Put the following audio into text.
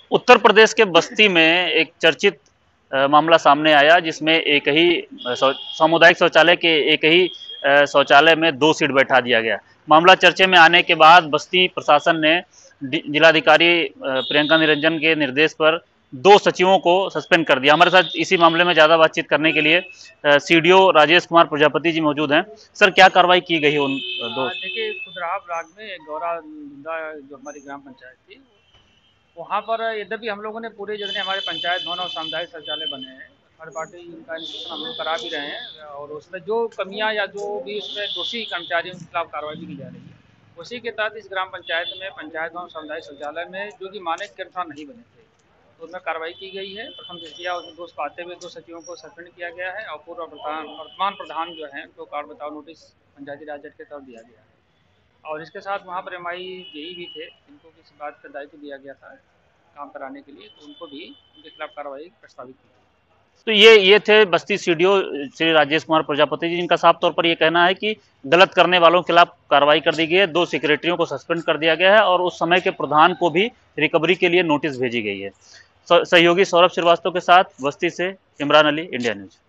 उत्तर प्रदेश के बस्ती में एक चर्चित मामला सामने आया जिसमें एक ही सामुदायिक शौचालय के एक ही शौचालय में 2 सीट बैठा दिया गया। मामला चर्चे में आने के बाद बस्ती प्रशासन ने जिलाधिकारी प्रियंका निरंजन के निर्देश पर 2 सचिवों को सस्पेंड कर दिया। हमारे साथ इसी मामले में ज़्यादा बातचीत करने के लिए सीडीओ राजेश कुमार प्रजापति जी मौजूद हैं। सर, क्या कार्रवाई की गई उन 2? देखिए, खुदराहा ब्लॉक में गौरा जो हमारी ग्राम पंचायत थी, वहाँ पर यद्यपि हम लोगों ने पूरे जितने हमारे पंचायत भवन और सामुदायिक शौचालय बने हैं, थर्ड पार्टी का इंस्पेक्शन हम लोग करा भी रहे हैं और उसमें जो कमियां या जो भी उसमें दोषी कर्मचारियों के खिलाफ कार्रवाई भी की जा रही है। उसी के तहत इस ग्राम पंचायत में पंचायत भवन सामुदायिक शौचालय में जो कि मानक के अनुसार नहीं बने थे, तो उनमें कार्रवाई की गई है। प्रथम दृष्टया उसमें दोष पाते हुए 2 सचिवों को सस्पेंड किया गया है और वर्तमान प्रधान जो है उनको कार्य बताओ नोटिस पंचायती राज एक्ट के तहत दिया गया है। और इसके साथ वहाँ पर एमआई जेई भी थे, जिनको किसी बात का दायित्व दिया गया था काम कराने के लिए, तो उनको भी उनके खिलाफ कार्रवाई प्रस्तावित की। तो ये थे बस्ती सीडीओ श्री राजेश कुमार प्रजापति जी, जिनका साफ तौर पर ये कहना है कि गलत करने वालों के खिलाफ कार्रवाई कर दी गई है, 2 सेक्रेटरियों को सस्पेंड कर दिया गया है और उस समय के प्रधान को भी रिकवरी के लिए नोटिस भेजी गई है। सहयोगी सौरभ श्रीवास्तव के साथ बस्ती से इमरान अली, इंडिया न्यूज।